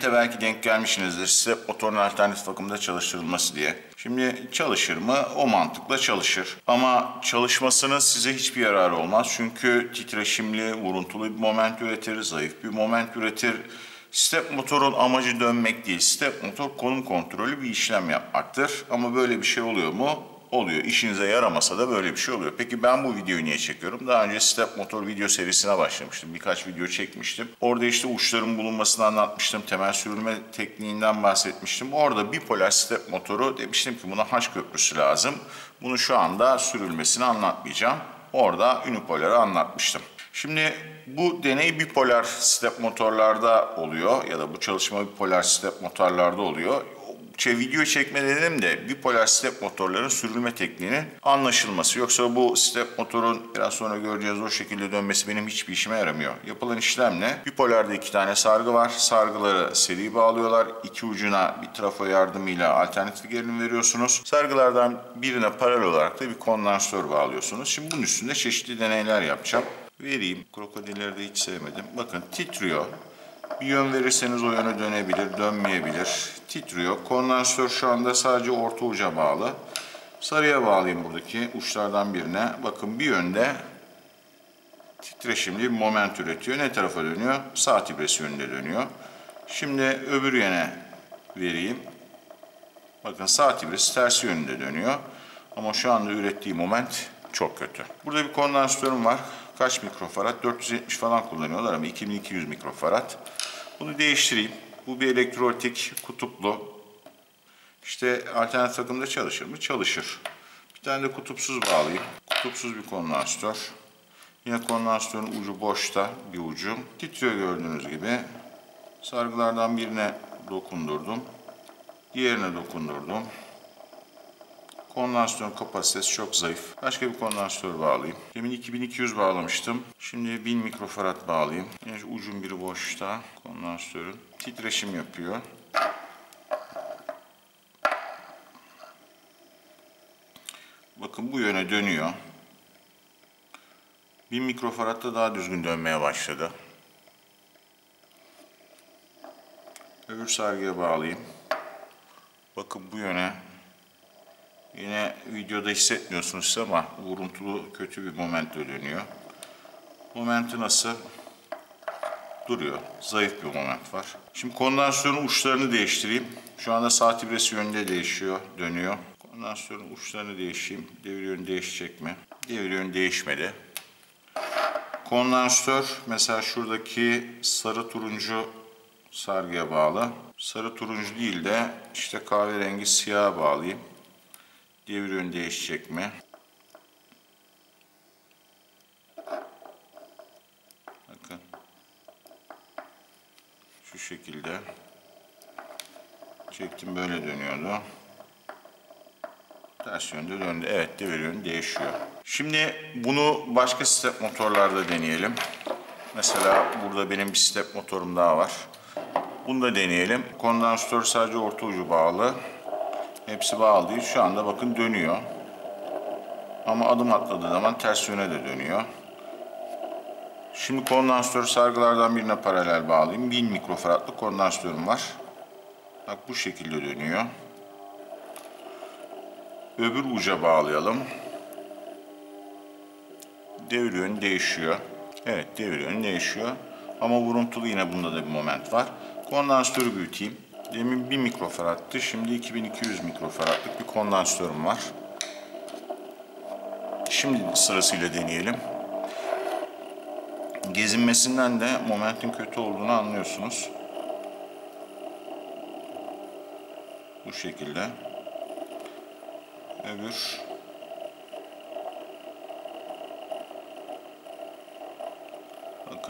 momente belki denk gelmişsinizdir. Step motorun alternatif akımda çalıştırılması diye. Şimdi çalışır mı? O mantıkla çalışır. Ama çalışmasının size hiçbir yararı olmaz. Çünkü titreşimli, vuruntulu bir moment üretir, zayıf bir moment üretir. Step motorun amacı dönmek değil. Step motor konum kontrolü bir işlem yapmaktır. Ama böyle bir şey oluyor mu? Oluyor. İşinize yaramasa da böyle bir şey oluyor. Peki ben bu videoyu niye çekiyorum? Daha önce step motor video serisine başlamıştım. Birkaç video çekmiştim. Orada işte uçların bulunmasını anlatmıştım. Temel sürülme tekniğinden bahsetmiştim. Orada bipolar step motoru demiştim ki buna H köprüsü lazım. Bunu şu anda sürülmesini anlatmayacağım. Orada unipolar'ı anlatmıştım. Şimdi bu deney bipolar step motorlarda oluyor ya da bu çalışma bipolar step motorlarda oluyor. Video çekme dedim de bipolar step motorların sürülme tekniğinin anlaşılması. Yoksa bu step motorun biraz sonra göreceğiz o şekilde dönmesi benim hiçbir işime yaramıyor. Yapılan işlem ne? Bipolarda 2 tane sargı var. Sargıları seri bağlıyorlar. 2 ucuna bir trafo yardımıyla alternatif gerilim veriyorsunuz. Sargılardan birine paralel olarak da bir kondansatör bağlıyorsunuz. Şimdi bunun üstünde çeşitli deneyler yapacağım. Vereyim. Krokodilleri de hiç sevmedim. Bakın titriyor. Bir yön verirseniz o yöne dönebilir, dönmeyebilir. Titriyor. Kondansatör şu anda sadece orta uca bağlı. Sarıya bağlayayım buradaki uçlardan birine. Bakın bir yönde titreşimli bir moment üretiyor. Ne tarafa dönüyor? Sağ tibresi yönünde dönüyor. Şimdi öbür yöne vereyim. Bakın sağ tibresi tersi yönünde dönüyor. Ama şu anda ürettiği moment çok kötü. Burada bir kondansatörüm var. Kaç mikrofarad? 470 falan kullanıyorlar ama 2200 mikrofarad. Bunu değiştireyim. Bu bir elektrolitik kutuplu. İşte alternatif akımda çalışır mı? Çalışır. Bir tane de kutupsuz bağlayayım. Kutupsuz bir kondansatör. Yine kondansatörün ucu boşta, bir ucu. Titriyor gördüğünüz gibi. Sargılardan birine dokundurdum. Diğerine dokundurdum. Kondansatörün kapasitesi çok zayıf. Başka bir kondansatör bağlayayım. Demin 2200 bağlamıştım. Şimdi 1000 mikrofarad bağlayayım. Yine ucun biri boşta. Kondansatörün titreşim yapıyor. Bakın bu yöne dönüyor. 1000 mikrofaradda daha düzgün dönmeye başladı. Öbür sargıya bağlayayım. Bakın bu yöne. Yine videoda hissetmiyorsunuz ama vuruntulu kötü bir momentle dönüyor. Momenti nasıl? Duruyor. Zayıf bir moment var. Şimdi kondansatörün uçlarını değiştireyim. Şu anda sağ tibresi yönünde değişiyor, dönüyor. Kondansatörün uçlarını değişeyim. Devir yönü değişecek mi? Devir yönü değişmedi. Kondansatör mesela şuradaki sarı turuncu sargıya bağlı. Sarı turuncu değil de işte kahverengi siyaha bağlayayım. Devir yönü değişecek mi? Bakın. Şu şekilde. Çektim böyle dönüyordu. Ters yönde döndü. Evet, devir yönü değişiyor. Şimdi bunu başka step motorlarda deneyelim. Mesela burada benim bir step motorum daha var. Bunu da deneyelim. Kondansatör sadece orta ucu bağlı. Hepsi bağlı değil. Şu anda bakın dönüyor. Ama adım atladığı zaman ters yöne de dönüyor. Şimdi kondansatör sargılardan birine paralel bağlayayım. 1000 mikrofaradlık kondansatörüm var. Bak bu şekilde dönüyor. Öbür uca bağlayalım. Devir yönü değişiyor. Evet, devir yönü değişiyor. Ama vuruntulu yine bunda da bir moment var. Kondansatörü büyüteyim. Demin 1000 mikrofaradtı. Şimdi 2200 mikrofaradlık bir kondansatörüm var. Şimdi sırasıyla deneyelim. Gezinmesinden de momentin kötü olduğunu anlıyorsunuz. Bu şekilde. Öbür. Bakın.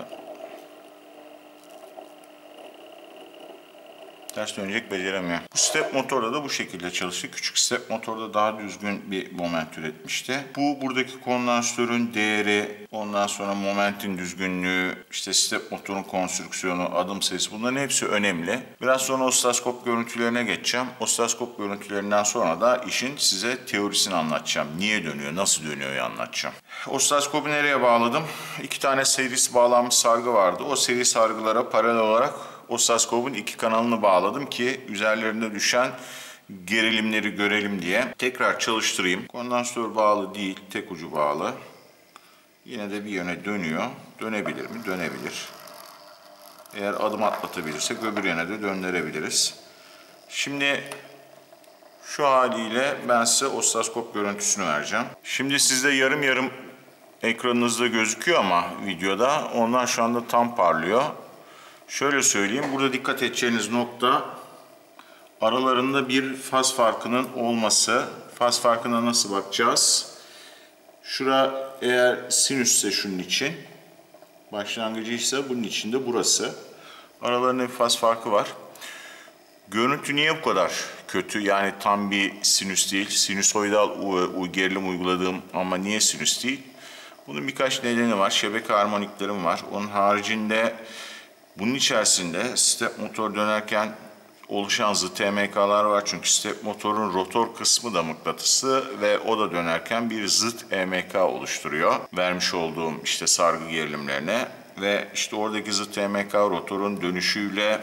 Ters dönecek, beceremiyor. Bu step motorda da bu şekilde çalıştı. Küçük step motorda daha düzgün bir moment üretmişti. Bu buradaki kondansatörün değeri, ondan sonra momentin düzgünlüğü, işte step motorun konstrüksiyonu, adım sayısı, bunların hepsi önemli. Biraz sonra osiloskop görüntülerine geçeceğim. Osiloskop görüntülerinden sonra da işin size teorisini anlatacağım. Niye dönüyor, nasıl dönüyor anlatacağım. Osiloskopu nereye bağladım? 2 tane serisi bağlanmış sargı vardı. O seri sargılara paralel olarak osiloskopun iki kanalını bağladım ki üzerlerinde düşen gerilimleri görelim diye. Tekrar çalıştırayım. Kondansatör bağlı değil, tek ucu bağlı. Yine de bir yöne dönüyor. Dönebilir mi? Dönebilir. Eğer adım atlatabilirsek öbür yöne de döndürebiliriz. Şimdi şu haliyle ben size osiloskop görüntüsünü vereceğim. Şimdi sizde yarım yarım ekranınızda gözüküyor ama videoda ondan şu anda tam parlıyor. Şöyle söyleyeyim, burada dikkat edeceğiniz nokta aralarında bir faz farkının olması. Faz farkına nasıl bakacağız? Şura eğer sinüsse şunun için, başlangıcı ise bunun içinde burası. Aralarında bir faz farkı var. Görüntü niye bu kadar kötü? Yani tam bir sinüs değil. Sinüsoidal gerilim uyguladığım ama niye sinüs değil? Bunun birkaç nedeni var. Şebeke harmoniklerim var. Onun haricinde bunun içerisinde step motor dönerken oluşan zıt EMK'lar var. Çünkü step motorun rotor kısmı da mıknatısı ve o da dönerken bir zıt EMK oluşturuyor. Vermiş olduğum işte sargı gerilimlerine ve işte oradaki zıt EMK rotorun dönüşüyle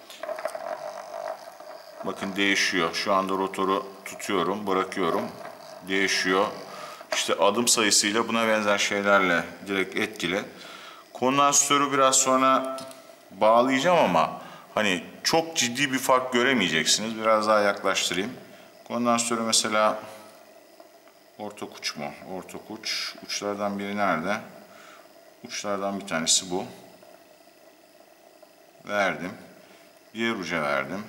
bakın değişiyor. Şu anda rotoru tutuyorum, bırakıyorum. Değişiyor. İşte adım sayısıyla buna benzer şeylerle direkt etkili. Kondansatörü biraz sonra bağlayacağım ama hani çok ciddi bir fark göremeyeceksiniz. Biraz daha yaklaştırayım. Kondansatörü mesela ortak uç mu? Ortak uç. Uçlardan biri nerede? Uçlardan bir tanesi bu. Verdim. Diğer uca verdim.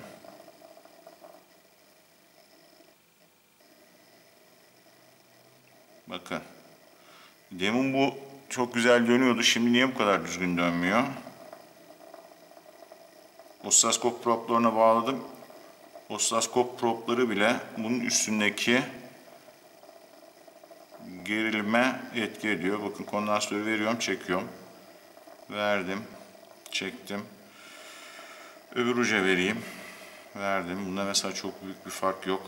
Bakın. Demin bu çok güzel dönüyordu. Şimdi niye bu kadar düzgün dönmüyor? Osiloskop proplarına bağladım. Osiloskop propları bile bunun üstündeki gerilime etki ediyor. Bakın kondansatörü veriyorum, çekiyorum. Verdim, çektim. Öbür uca vereyim. Verdim. Bunda mesela çok büyük bir fark yok.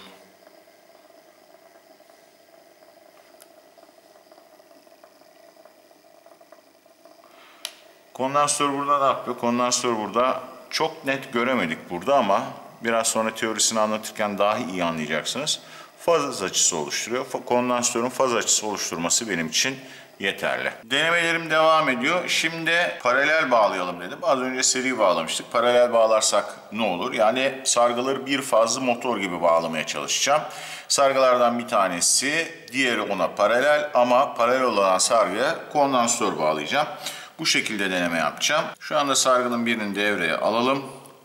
Kondansatör burada ne yapıyor? Kondansatör burada çok net göremedik burada ama biraz sonra teorisini anlatırken daha iyi anlayacaksınız. Faz açısı oluşturuyor. Kondansatörün faz açısı oluşturması benim için yeterli. Denemelerim devam ediyor. Şimdi paralel bağlayalım dedim. Az önce seri bağlamıştık. Paralel bağlarsak ne olur? Yani sargıları bir fazlı motor gibi bağlamaya çalışacağım. Sargılardan bir tanesi, diğeri ona paralel ama paralel olan sargıya kondansatör bağlayacağım. Bu şekilde deneme yapacağım. Şu anda sargının birini devreye alalım.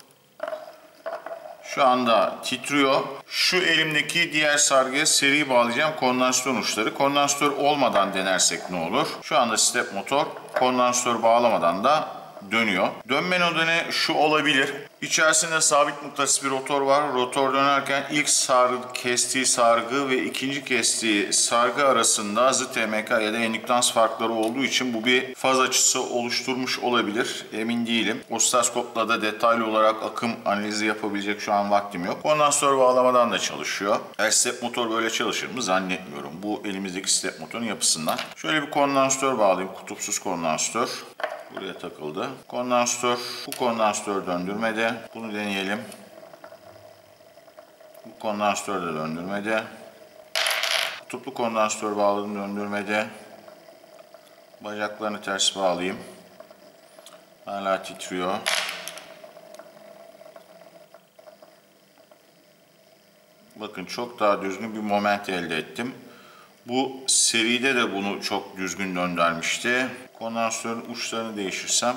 Şu anda titriyor. Şu elimdeki diğer sargıya seri bağlayacağım kondansatör uçları. Kondansatör olmadan denersek ne olur? Şu anda step motor kondansatör bağlamadan da dönüyor. Dönme nedeni şu olabilir. İçerisinde sabit mıknatıs bir rotor var. Rotor dönerken ilk kestiği sargı ve ikinci kestiği sargı arasında zıt EMK ya da endüktans farkları olduğu için bu bir faz açısı oluşturmuş olabilir. Emin değilim. Osiloskopla da detaylı olarak akım analizi yapabilecek şu an vaktim yok. Kondansatör bağlamadan da çalışıyor. Step motor böyle çalışır mı? Zannetmiyorum. Bu elimizdeki step motorun yapısından. Şöyle bir kondansatör bağlayayım. Kutupsuz kondansatör. Buraya takıldı. Kondansatör, bu kondansatör döndürmede. Bunu deneyelim. Bu kondansatör de döndürmede. Kutuplu kondansatör bağladım, döndürmede. Bacaklarını ters bağlayayım. Hala titriyor. Bakın çok daha düzgün bir moment elde ettim. Bu seride de bunu çok düzgün döndürmüştü. Kondansatörün uçlarını değiştirsem.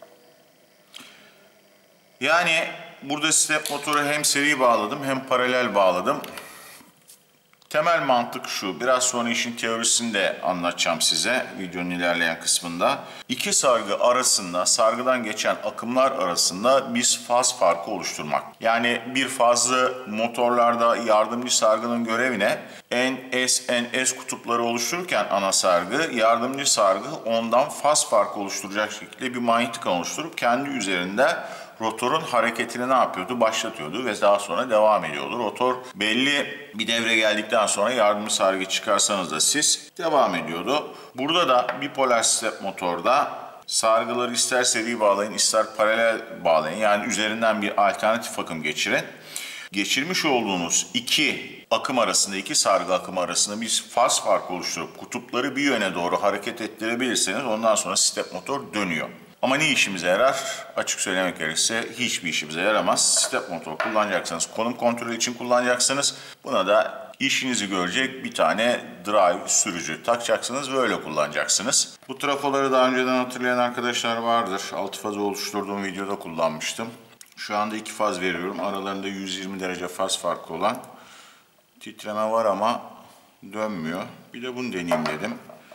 Yani burada step motoru hem seri bağladım hem paralel bağladım. Temel mantık şu. Biraz sonra işin teorisini de anlatacağım size videonun ilerleyen kısmında. İki sargı arasında, sargıdan geçen akımlar arasında bir faz farkı oluşturmak. Yani bir fazlı motorlarda yardımcı sargının görevine NS kutupları oluştururken ana sargı, yardımcı sargı ondan faz farkı oluşturacak şekilde bir manyetik alan oluşturup kendi üzerinde rotorun hareketini ne yapıyordu? Başlatıyordu ve daha sonra devam ediyordu. Rotor belli bir devre geldikten sonra yardımcı sargı çıkarsanız da siz devam ediyordu. Burada da bipolar step motorda Sargıları ister seri bağlayın, ister paralel bağlayın. Yani üzerinden bir alternatif akım geçirin. Geçirmiş olduğunuz iki akım arasında, iki sargı akımı arasında bir faz farkı oluşturup kutupları bir yöne doğru hareket ettirebilirseniz ondan sonra step motor dönüyor. Ama ne işimize yarar? Açık söylemek gerekirse hiçbir işimize yaramaz. Step motor kullanacaksanız konum kontrolü için kullanacaksınız. Buna da işinizi görecek bir tane drive sürücü takacaksınız ve öyle kullanacaksınız. Bu trafoları daha önceden hatırlayan arkadaşlar vardır. 6 fazı oluşturduğum videoda kullanmıştım. Şu anda 2 faz veriyorum. Aralarında 120 derece faz farkı olan. Titreme var ama dönmüyor. Bir de bunu deneyeyim dedim.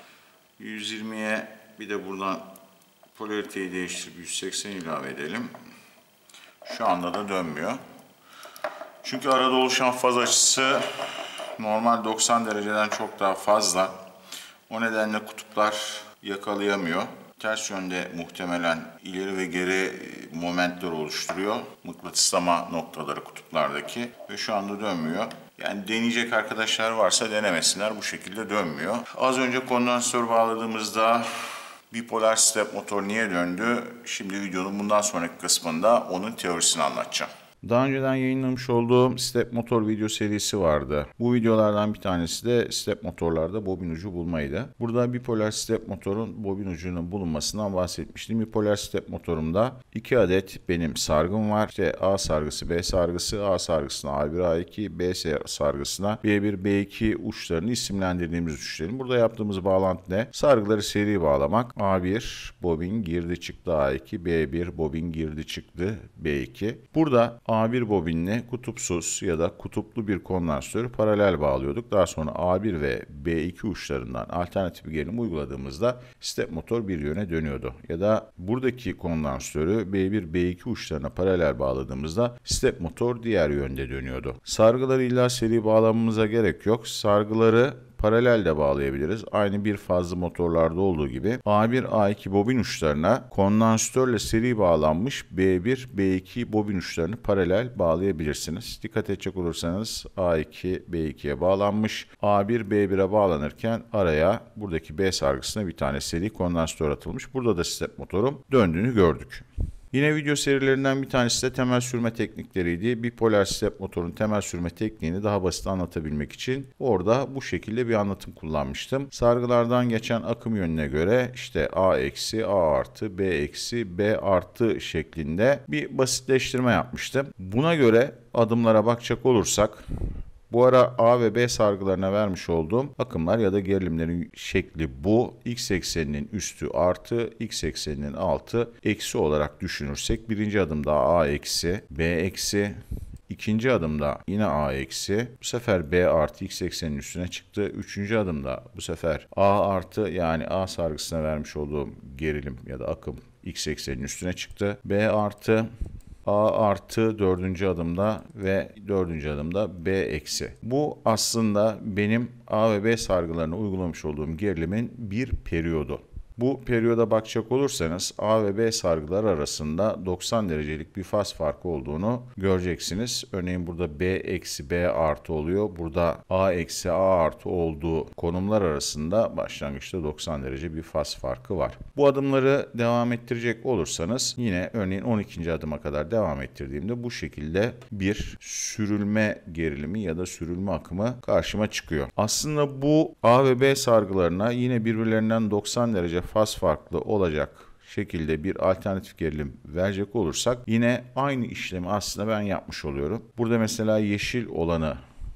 120'ye bir de buradan polariteyi değiştirip 180 ilave edelim. Şu anda da dönmüyor. Çünkü arada oluşan faz açısı normal 90 dereceden çok daha fazla. O nedenle kutuplar yakalayamıyor. Ters yönde muhtemelen ileri ve geri momentler oluşturuyor. Mıknatıslama noktaları kutuplardaki ve şu anda dönmüyor. Yani deneyecek arkadaşlar varsa denemesinler, bu şekilde dönmüyor. Az önce kondansatör bağladığımızda bipolar step motor niye döndü? Şimdi videonun bundan sonraki kısmında onun teorisini anlatacağım. Daha önceden yayınlamış olduğum step motor video serisi vardı. Bu videolardan bir tanesi de step motorlarda bobin ucu bulmaydı. Burada bipolar step motorun bobin ucunun bulunmasından bahsetmiştim. Bipolar step motorumda 2 adet benim sargım var. İşte A sargısı, B sargısı, A sargısına A1, A2, B sargısına B1, B2 uçlarını isimlendirdiğimiz uçların. Burada yaptığımız bağlantı ne? Sargıları seri bağlamak. A1 bobin girdi çıktı A2, B1 bobin girdi çıktı B2. Burada A1 bobinle kutupsuz ya da kutuplu bir kondansatörü paralel bağlıyorduk. Daha sonra A1 ve B2 uçlarından alternatif bir gerilim uyguladığımızda step motor bir yöne dönüyordu. Ya da buradaki kondansatörü B1, B2 uçlarına paralel bağladığımızda step motor diğer yönde dönüyordu. Sargıları illa seri bağlamamıza gerek yok. Sargıları paralel de bağlayabiliriz. Aynı bir fazlı motorlarda olduğu gibi A1, A2 bobin uçlarına kondansatörle seri bağlanmış B1, B2 bobin uçlarını paralel bağlayabilirsiniz. Dikkat edecek olursanız A2, B2'ye bağlanmış. A1, B1'e bağlanırken araya buradaki B sargısına bir tane seri kondansatör atılmış. Burada da step motorun döndüğünü gördük. Yine video serilerinden bir tanesi de temel sürme teknikleriydi. Bipolar step motorun temel sürme tekniğini daha basit anlatabilmek için orada bu şekilde bir anlatım kullanmıştım. Sargılardan geçen akım yönüne göre işte A eksi, A artı, B eksi, B artı şeklinde bir basitleştirme yapmıştım. Buna göre adımlara bakacak olursak bu ara A ve B sargılarına vermiş olduğum akımlar ya da gerilimlerin şekli bu. X ekseninin üstü artı, X ekseninin altı eksi olarak düşünürsek birinci adımda A eksi, B eksi, İkinci adımda yine A eksi, bu sefer B artı X eksenin üstüne çıktı. Üçüncü adımda bu sefer A artı yani A sargısına vermiş olduğum gerilim ya da akım X eksenin üstüne çıktı. B artı A artı dördüncü adımda ve dördüncü adımda B eksi. Bu aslında benim A ve B sargılarına uygulamış olduğum gerilimin bir periyodu. Bu periyoda bakacak olursanız A ve B sargılar arasında 90 derecelik bir faz farkı olduğunu göreceksiniz. Örneğin burada B eksi B artı oluyor. Burada A eksi A artı olduğu konumlar arasında başlangıçta 90 derece bir faz farkı var. Bu adımları devam ettirecek olursanız yine örneğin 12. adıma kadar devam ettirdiğimde bu şekilde bir sürülme gerilimi ya da sürülme akımı karşıma çıkıyor. Aslında bu A ve B sargılarına yine birbirlerinden 90 derece faz farklı olacak şekilde bir alternatif gerilim verecek olursak yine aynı işlemi aslında ben yapmış oluyorum. Burada mesela yeşil olanı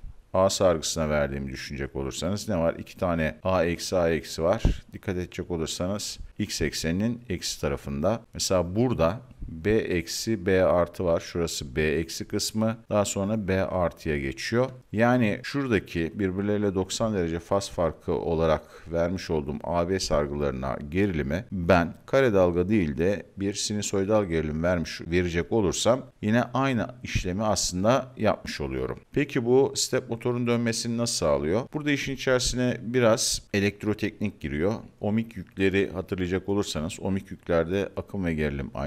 A sargısına verdiğimi düşünecek olursanız ne var? 2 tane A eksi A eksi var. Dikkat edecek olursanız X ekseninin eksi tarafında. Mesela burada B eksi B artı var. Şurası B eksi kısmı. Daha sonra B artıya geçiyor. Yani şuradaki birbirleriyle 90 derece faz farkı olarak vermiş olduğum AB sargılarına gerilimi ben kare dalga değil de bir sinüsoidal gerilim verecek olursam yine aynı işlemi aslında yapmış oluyorum. Peki bu step motorun dönmesini nasıl sağlıyor? Burada işin içerisine biraz elektroteknik giriyor. Ohmik yükleri hatırlayacak olursanız ohmik yüklerde akım ve gerilim aynı fazda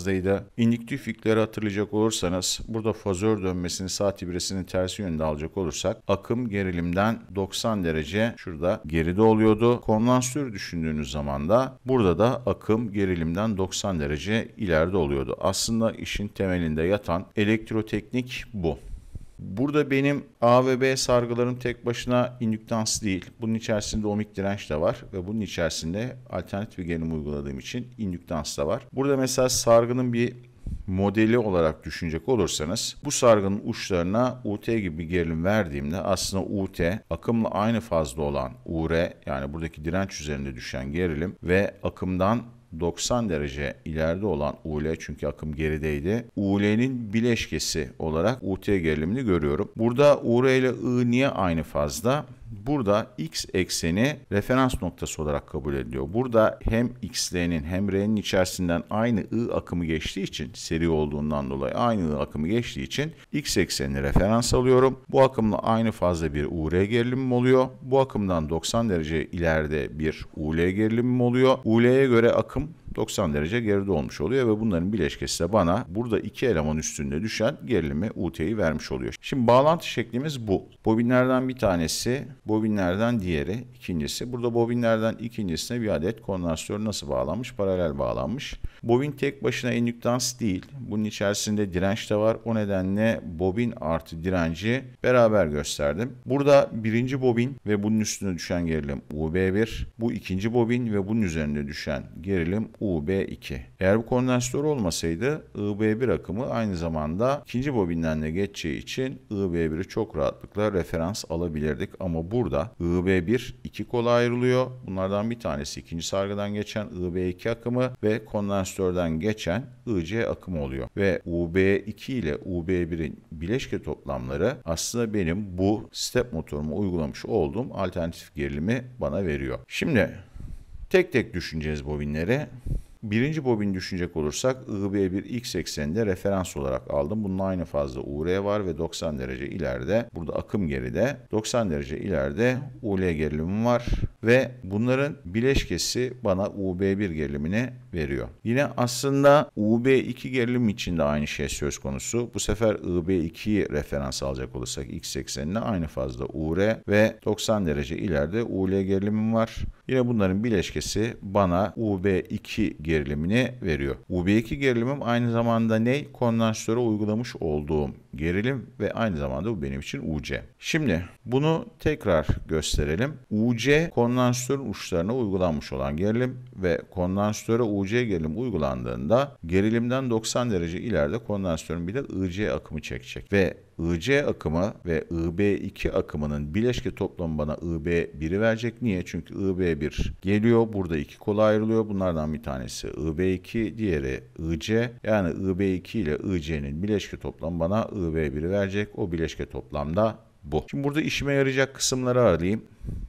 fazdaydı. İndüktif yükleri hatırlayacak olursanız burada fazör dönmesini saat ibresinin tersi yönünde alacak olursak akım gerilimden 90 derece şurada geride oluyordu. Kondansatörü düşündüğünüz zaman da burada da akım gerilimden 90 derece ileride oluyordu. Aslında işin temelinde yatan elektroteknik bu. Burada benim A ve B sargılarım tek başına indüktans değil. Bunun içerisinde ohmik direnç de var ve bunun içerisinde alternatif bir gerilim uyguladığım için indüktans da var. Burada mesela sargının bir modeli olarak düşünecek olursanız bu sargının uçlarına UT gibi bir gerilim verdiğimde aslında UT akımla aynı fazla olan UR yani buradaki direnç üzerinde düşen gerilim ve akımdan 90 derece ileride olan UL çünkü akım gerideydi. UL'nin bileşkesi olarak UT gerilimini görüyorum. Burada UR ile I niye aynı fazda? Burada X ekseni referans noktası olarak kabul ediliyor. Burada hem XL'nin hem R'nin içerisinden aynı I akımı geçtiği için, seri olduğundan dolayı aynı I akımı geçtiği için X eksenini referans alıyorum. Bu akımla aynı fazla bir UR gerilimim oluyor. Bu akımdan 90 derece ileride bir UL gerilimim oluyor. UL'ye göre akım 90 derece geride olmuş oluyor ve bunların bileşkesi de bana burada iki eleman üstünde düşen gerilimi UT'yi vermiş oluyor. Şimdi bağlantı şeklimiz bu. Bobinlerden bir tanesi, bobinlerden diğeri, ikincisi. Burada bobinlerden ikincisine bir adet kondansatör nasıl bağlanmış? Paralel bağlanmış. Bobin tek başına indüktans değil. Bunun içerisinde direnç de var. O nedenle bobin artı direnci beraber gösterdim. Burada birinci bobin ve bunun üstüne düşen gerilim UB1. Bu ikinci bobin ve bunun üzerinde düşen gerilim UB2. Eğer bu kondansatör olmasaydı IB1 akımı aynı zamanda ikinci bobinden de geçeceği için IB1'i çok rahatlıkla referans alabilirdik. Ama burada IB1 iki kola ayrılıyor. Bunlardan bir tanesi ikinci sargıdan geçen IB2 akımı ve kondansatörden geçen IC akımı oluyor. Ve UB2 ile UB1'in bileşke toplamları aslında benim bu step motoruma uygulamış olduğum alternatif gerilimi bana veriyor. Şimdi tek tek düşüneceğiz bobinleri. Birinci bobin düşünecek olursak IB1 X ekseninde referans olarak aldım. Bunun aynı fazla UR var ve 90 derece ileride burada akım geride 90 derece ileride UL gerilimim var ve bunların bileşkesi bana UB1 gerilimini veriyor. Yine aslında UB2 gerilim için de aynı şey söz konusu. Bu sefer IB2'yi referans alacak olursak X eksenine aynı fazla UR ve 90 derece ileride UL gerilimim var. Yine bunların bileşkesi bana UB2 gerilimini veriyor. UB2 gerilimim aynı zamanda ne? Kondansatöre uygulamış olduğum gerilim ve aynı zamanda bu benim için UC. Şimdi bunu tekrar gösterelim. UC kondansatörün uçlarına uygulanmış olan gerilim ve kondansatöre UC gerilim uygulandığında gerilimden 90 derece ileride kondansatörün bir de IC akımı çekecek ve IC akımı ve IB2 akımının bileşke toplamı bana IB1'i verecek. Niye? Çünkü IB1 geliyor. Burada iki kola ayrılıyor. Bunlardan bir tanesi IB2, diğeri IC. Yani IB2 ile IC'nin bileşke toplamı bana IB1'i verecek. O bileşke toplamda bu. Şimdi burada işime yarayacak kısımları alayım.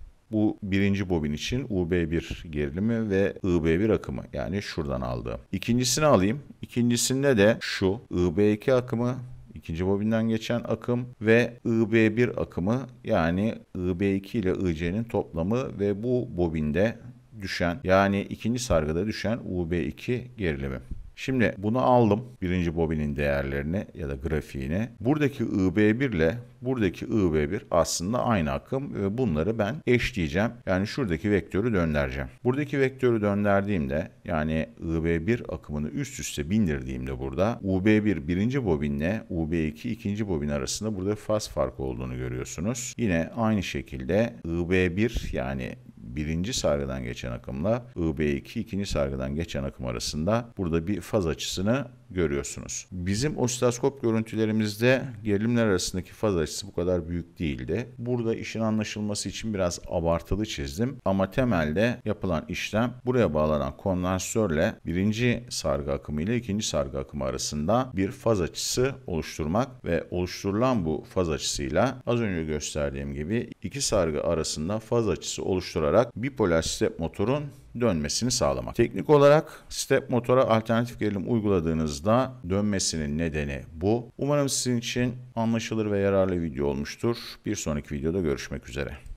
Bu birinci bobin için UB1 gerilimi ve IB1 akımı yani şuradan aldığım. İkincisini alayım. İkincisinde de şu IB2 akımı, İkinci bobinden geçen akım ve IB1 akımı yani IB2 ile IC'nin toplamı ve bu bobinde düşen yani ikinci sargıda düşen UB2 gerilimi. Şimdi bunu aldım birinci bobinin değerlerini ya da grafiğini. Buradaki IB1 ile buradaki IB1 aslında aynı akım ve bunları ben eşleyeceğim. Yani şuradaki vektörü döndüreceğim. Buradaki vektörü döndürdüğümde yani IB1 akımını üst üste bindirdiğimde burada UB1 birinci bobinle UB2 ikinci bobin arasında burada faz farkı olduğunu görüyorsunuz. Yine aynı şekilde IB1 yani birinci sargıdan geçen akımla IB2 ikinci sargıdan geçen akım arasında burada bir faz açısını görüyorsunuz. Bizim osiloskop görüntülerimizde gerilimler arasındaki faz açısı bu kadar büyük değildi. Burada işin anlaşılması için biraz abartılı çizdim ama temelde yapılan işlem buraya bağlanan kondansatörle birinci sargı akımı ile ikinci sargı akımı arasında bir faz açısı oluşturmak ve oluşturulan bu faz açısıyla az önce gösterdiğim gibi iki sargı arasında faz açısı oluşturarak bipolar step motorun dönmesini sağlamak. Teknik olarak step motora alternatif gerilim uyguladığınızda dönmesinin nedeni bu. Umarım sizin için anlaşılır ve yararlı video olmuştur. Bir sonraki videoda görüşmek üzere.